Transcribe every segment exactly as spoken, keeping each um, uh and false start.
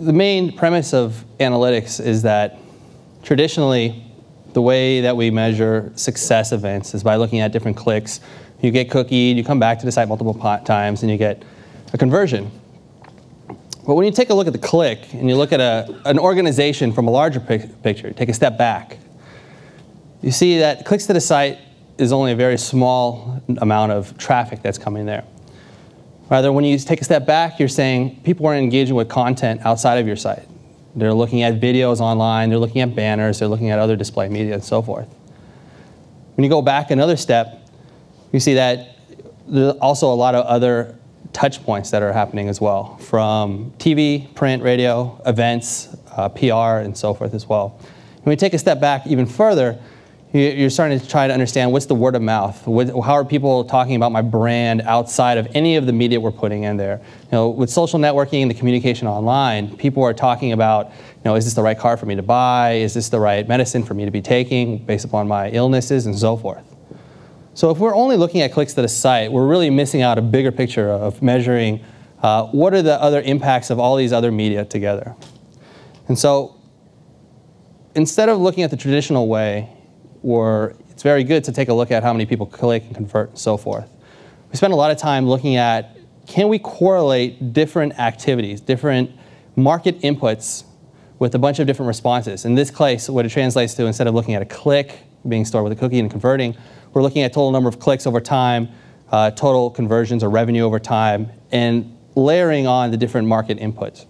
the main premise of analytics is that traditionally, the way that we measure success events is by looking at different clicks. You get cookied, you come back to the site multiple times, and you get a conversion. But when you take a look at the click, and you look at a, an organization from a larger pic picture, take a step back, you see that clicks to the site is only a very small amount of traffic that's coming there. Rather, when you take a step back, you're saying people are engaging with content outside of your site. They're looking at videos online, they're looking at banners, they're looking at other display media and so forth. When you go back another step, you see that there's also a lot of other touch points that are happening as well, from T V, print, radio, events, uh, P R, and so forth as well. When we take a step back even further, you're starting to try to understand what's the word of mouth. What, how are people talking about my brand outside of any of the media we're putting in there? You know, with social networking and the communication online, people are talking about, you know, is this the right car for me to buy? Is this the right medicine for me to be taking based upon my illnesses and so forth? So if we're only looking at clicks to the site, we're really missing out a bigger picture of measuring uh, what are the other impacts of all these other media together. And so instead of looking at the traditional way, or it's very good to take a look at how many people click and convert and so forth. We spend a lot of time looking at, can we correlate different activities, different market inputs with a bunch of different responses? In this case, what it translates to, instead of looking at a click being stored with a cookie and converting, we're looking at total number of clicks over time, uh, total conversions or revenue over time, and layering on the different market inputs.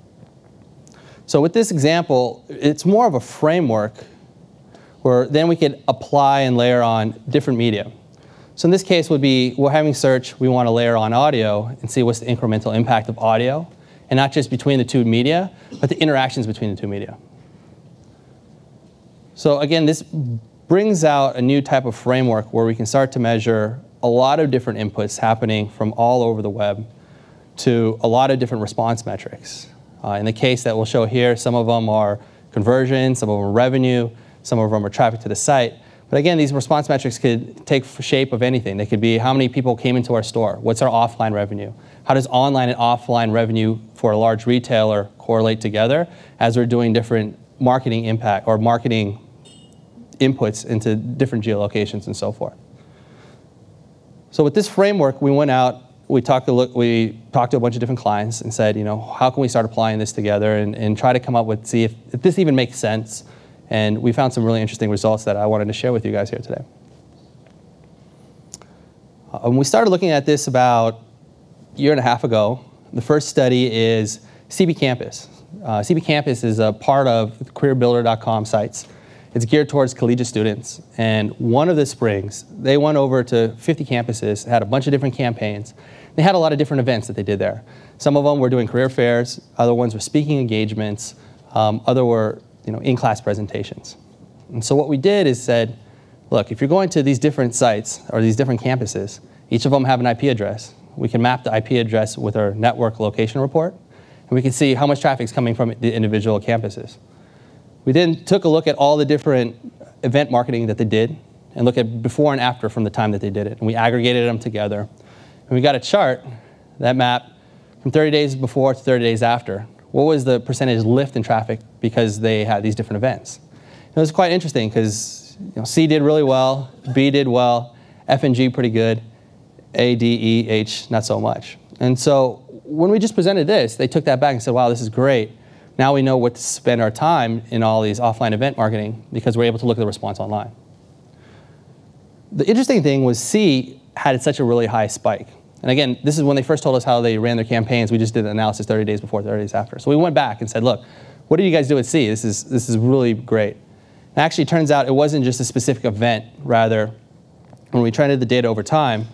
So with this example, it's more of a framework where then we could apply and layer on different media. So in this case would be, we're having search, we want to layer on audio and see what's the incremental impact of audio, and not just between the two media, but the interactions between the two media. So again, this brings out a new type of framework where we can start to measure a lot of different inputs happening from all over the web to a lot of different response metrics. Uh, in the case that we'll show here, some of them are conversion, some of them are revenue, some of them are traffic to the site. But again, these response metrics could take shape of anything. They could be how many people came into our store, what's our offline revenue, how does online and offline revenue for a large retailer correlate together as we're doing different marketing impact or marketing inputs into different geolocations and so forth. So with this framework, we went out, we talked, to look, we talked to a bunch of different clients and said, you know, how can we start applying this together and, and try to come up with, see if, if this even makes sense. And we found some really interesting results that I wanted to share with you guys here today. Um, we started looking at this about a year and a half ago. The first study is C B Campus. Uh, C B Campus is a part of career builder dot com sites. It's geared towards collegiate students. And one of the springs, they went over to fifty campuses, had a bunch of different campaigns. They had a lot of different events that they did there. Some of them were doing career fairs, other ones were speaking engagements, um, other were you know, in-class presentations. And so what we did is said, look, if you're going to these different sites or these different campuses, each of them have an I P address. We can map the I P address with our network location report, and we can see how much traffic is coming from the individual campuses. We then took a look at all the different event marketing that they did and look at before and after from the time that they did it. And we aggregated them together. And we got a chart that mapped from thirty days before to thirty days after. What was the percentage lift in traffic because they had these different events? It was quite interesting because you know, C did really well, B did well, F and G pretty good, A, D, E, H not so much. And so when we just presented this, they took that back and said, wow, this is great. Now we know what to spend our time in all these offline event marketing because we're able to look at the response online. The interesting thing was C had such a really high spike. And again, this is when they first told us how they ran their campaigns. We just did the analysis thirty days before, thirty days after. So we went back and said, look, what did you guys do at C? This is, this is really great. And actually, it turns out it wasn't just a specific event. Rather, when we trended the data over time,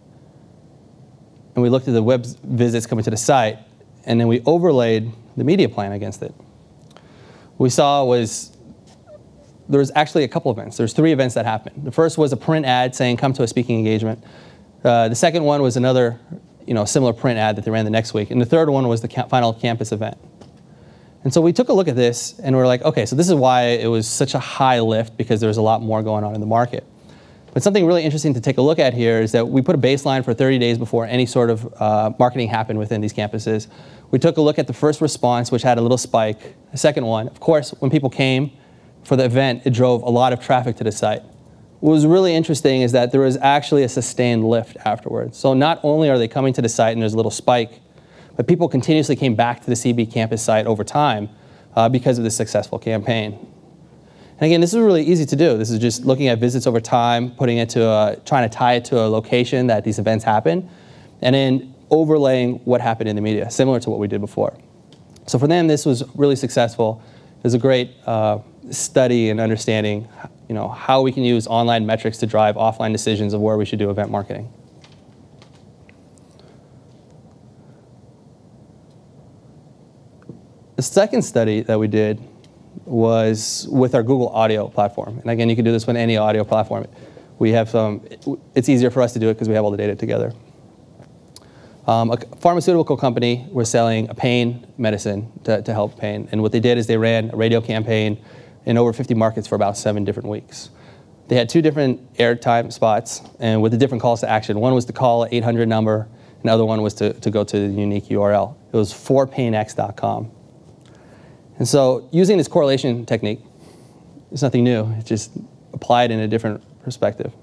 and we looked at the web visits coming to the site, and then we overlaid the media plan against it, what we saw was there was actually a couple events. There's three events that happened. The first was a print ad saying, come to a speaking engagement. Uh, the second one was another you know, similar print ad that they ran the next week. And the third one was the ca final campus event. And so we took a look at this, and we were like, OK, so this is why it was such a high lift, because there was a lot more going on in the market. But something really interesting to take a look at here is that we put a baseline for thirty days before any sort of uh, marketing happened within these campuses. We took a look at the first response, which had a little spike. The second one, of course, when people came for the event, it drove a lot of traffic to the site. What was really interesting is that there was actually a sustained lift afterwards. So not only are they coming to the site and there's a little spike, but people continuously came back to the C B campus site over time uh, because of this successful campaign. And again, this is really easy to do. This is just looking at visits over time, putting it to a, trying to tie it to a location that these events happen, and then overlaying what happened in the media, similar to what we did before. So for them, this was really successful. It was a great uh, study and understanding, you know, how we can use online metrics to drive offline decisions of where we should do event marketing. The second study that we did was with our Google Audio platform. And again, you can do this with any audio platform. We have some, it's easier for us to do it because we have all the data together. Um, a pharmaceutical company was selling a pain medicine to, to help pain. And what they did is they ran a radio campaign in over fifty markets for about seven different weeks. They had two different airtime spots and with the different calls to action. One was to call an eight hundred number, and the other one was to, to go to the unique U R L. It was for pain x dot com. And so using this correlation technique, it's nothing new. It's just applied in a different perspective.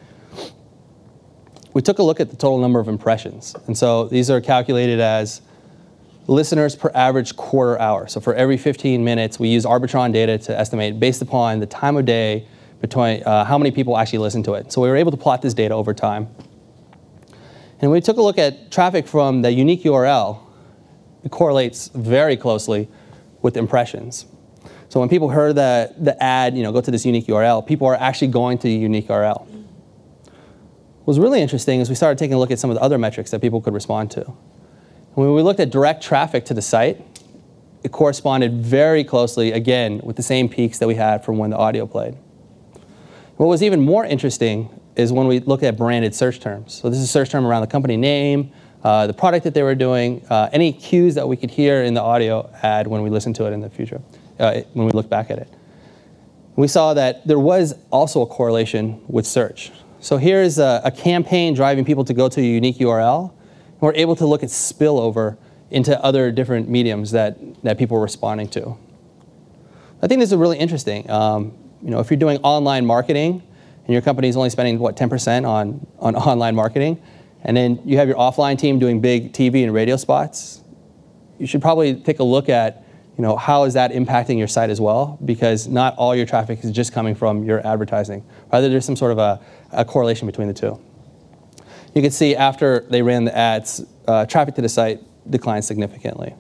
We took a look at the total number of impressions. And so these are calculated as listeners per average quarter hour. So for every fifteen minutes, we use Arbitron data to estimate based upon the time of day between uh, how many people actually listen to it. So we were able to plot this data over time. And we took a look at traffic from the unique U R L. It correlates very closely with impressions. So when people heard the, the ad, you know, go to this unique U R L, people are actually going to the unique U R L. What was really interesting is we started taking a look at some of the other metrics that people could respond to. And when we looked at direct traffic to the site, it corresponded very closely, again, with the same peaks that we had from when the audio played. What was even more interesting is when we looked at branded search terms. So this is a search term around the company name, uh, the product that they were doing, uh, any cues that we could hear in the audio ad when we listen to it in the future, uh, when we look back at it. We saw that there was also a correlation with search. So here's a, a campaign driving people to go to a unique U R L. And we're able to look at spillover into other different mediums that, that people were responding to. I think this is really interesting. Um, you know, if you're doing online marketing and your company is only spending, what, ten percent on, on online marketing, and then you have your offline team doing big T V and radio spots, you should probably take a look at, you know, how is that impacting your site as well, because not all your traffic is just coming from your advertising. Rather, there's some sort of a, a correlation between the two. You can see after they ran the ads, uh, traffic to the site declined significantly.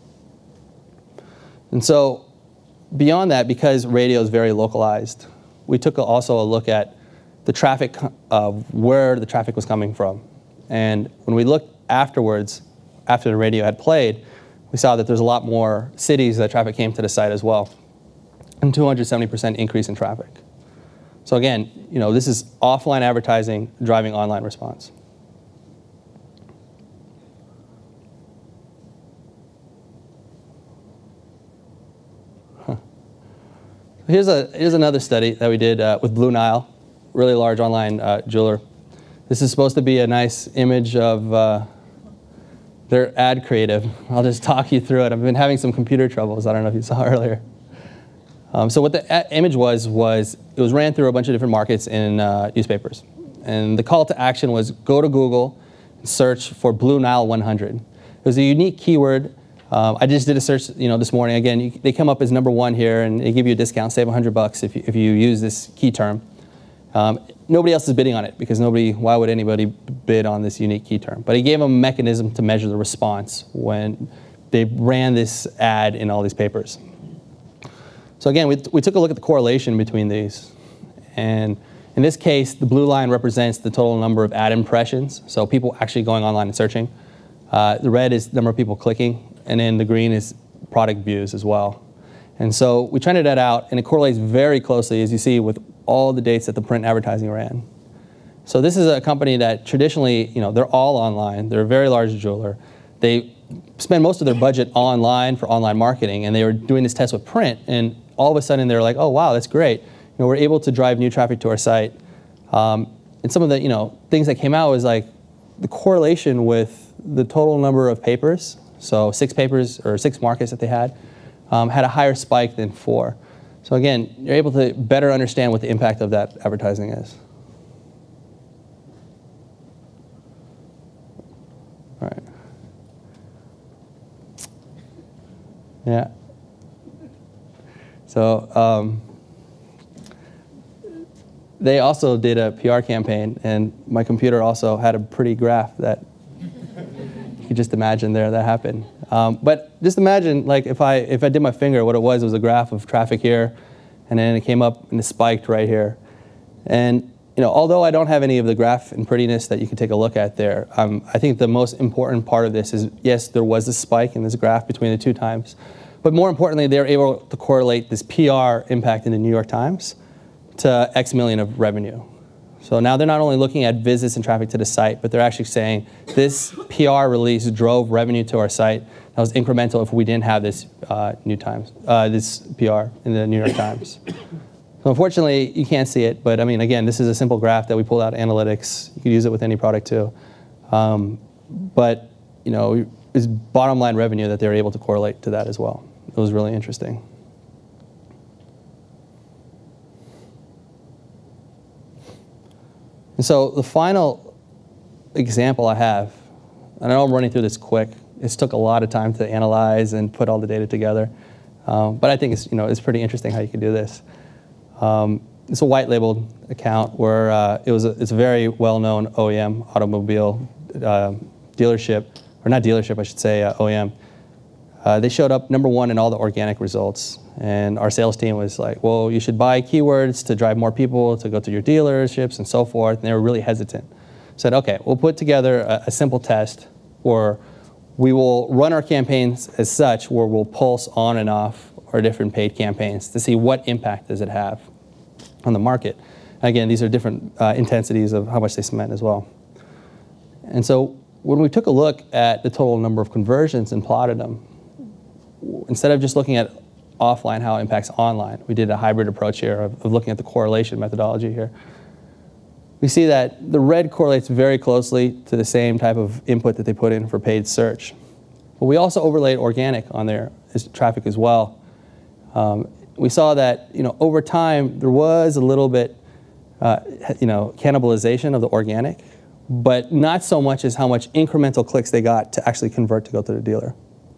And so beyond that, because radio is very localized, we took a, also a look at the traffic of where the traffic was coming from. And when we looked afterwards, after the radio had played, we saw that there's a lot more cities that traffic came to the site as well, and two hundred seventy percent increase in traffic. So again, you know, this is offline advertising driving online response. Huh. Here's, a, here's another study that we did uh, with Blue Nile, really large online uh, jeweler. This is supposed to be a nice image of uh, their ad creative. I'll just talk you through it. I've been having some computer troubles. I don't know if you saw earlier. Um, so what the image was, was it was ran through a bunch of different markets in uh, newspapers. And the call to action was go to Google and search for Blue Nile one hundred. It was a unique keyword. Um, I just did a search, you know, this morning. Again, you, they come up as number one here, and they give you a discount, save a hundred bucks if you, if you use this key term. Um, nobody else is bidding on it because nobody, why would anybody bid on this unique key term? But he gave them a mechanism to measure the response when they ran this ad in all these papers. So again, we, we took a look at the correlation between these. And in this case, the blue line represents the total number of ad impressions, so people actually going online and searching. Uh, the red is the number of people clicking, and then the green is product views as well. And so we trended that out, and it correlates very closely, as you see, with all the dates that the print advertising ran. So this is a company that traditionally, you know, they're all online. They're a very large jeweler. They spend most of their budget online for online marketing, and they were doing this test with print, and all of a sudden they're like, oh wow, that's great. You know, we're able to drive new traffic to our site. Um, and some of the, you know, things that came out was like the correlation with the total number of papers. So six papers or six markets that they had um, had a higher spike than four. So again, you're able to better understand what the impact of that advertising is. All right. Yeah. So um, they also did a P R campaign, and my computer also had a pretty graph that you could just imagine there that happened. Um, but just imagine, like, if I if I did my finger, what it was was a graph of traffic here, and then it came up and it spiked right here. And you know, although I don't have any of the graph and prettiness that you can take a look at there, um, I think the most important part of this is, yes, there was a spike in this graph between the two times, but more importantly, they're able to correlate this P R impact in the New York Times to X million of revenue. So now they're not only looking at visits and traffic to the site, but they're actually saying this P R release drove revenue to our site that was incremental if we didn't have this uh, New Times, uh, this P R in the New York Times. So unfortunately, you can't see it, but I mean, again, this is a simple graph that we pulled out analytics. You could use it with any product too. Um, but you know, it's bottom line revenue that they were able to correlate to that as well. It was really interesting. And so the final example I have, and I know I'm running through this quick. It took a lot of time to analyze and put all the data together, um, but I think it's you know it's pretty interesting how you can do this. Um, it's a white labeled account where uh, it was a, it's a very well-known O E M automobile uh, dealership, or not dealership, I should say, uh, O E M. Uh, they showed up number one in all the organic results, and our sales team was like, well, you should buy keywords to drive more people to go to your dealerships and so forth, and they were really hesitant. Said, okay, we'll put together a, a simple test where we will run our campaigns as such, where we'll pulse on and off our different paid campaigns to see what impact does it have on the market. And again, these are different uh, intensities of how much they spent as well. And so when we took a look at the total number of conversions and plotted them, instead of just looking at offline how it impacts online, we did a hybrid approach here of, of looking at the correlation methodology here. We see that the red correlates very closely to the same type of input that they put in for paid search. But we also overlaid organic on their traffic as well. Um, we saw that you know over time there was a little bit uh, you know cannibalization of the organic, but not so much as how much incremental clicks they got to actually convert to go to the dealer.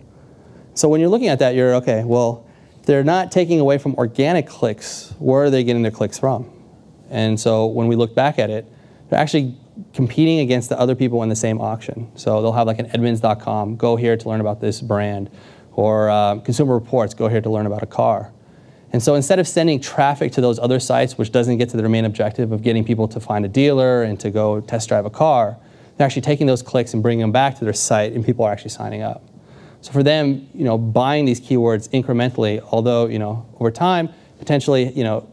So when you're looking at that, you're okay, well, they're not taking away from organic clicks. Where are they getting their clicks from? And so when we look back at it, they're actually competing against the other people in the same auction. So they'll have like an Edmunds dot com, go here to learn about this brand, or uh, Consumer Reports, go here to learn about a car. And so instead of sending traffic to those other sites, which doesn't get to their main objective of getting people to find a dealer and to go test drive a car, they're actually taking those clicks and bringing them back to their site, and people are actually signing up. So for them, you know, buying these keywords incrementally, although, you know, over time, potentially, you know,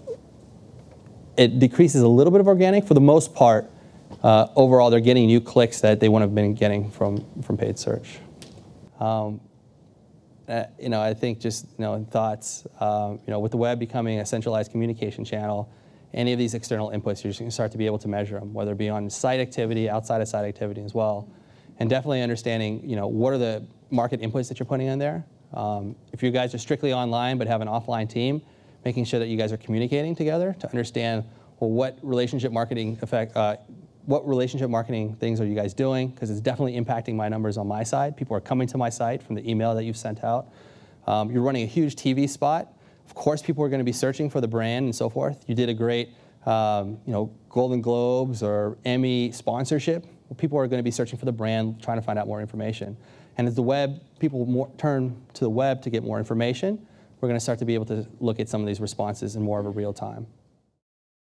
it decreases a little bit of organic. For the most part, uh, overall, they're getting new clicks that they wouldn't have been getting from, from paid search. Um, uh, you know, I think just, you know, in thoughts, um, you know, with the web becoming a centralized communication channel, any of these external inputs, you're just going to start to be able to measure them, whether it be on site activity, outside of site activity as well. And definitely understanding, you know, what are the market inputs that you're putting in there. Um, if you guys are strictly online but have an offline team, making sure that you guys are communicating together to understand, well, what relationship marketing effect, uh, what relationship marketing things are you guys doing? Because it's definitely impacting my numbers on my side. People are coming to my site from the email that you've sent out. Um, you're running a huge T V spot. Of course, people are going to be searching for the brand and so forth. You did a great, um, you know, Golden Globes or Emmy sponsorship. Well, people are going to be searching for the brand, trying to find out more information. And as the web, people more turn to the web to get more information, we're going to start to be able to look at some of these responses in more of a real time.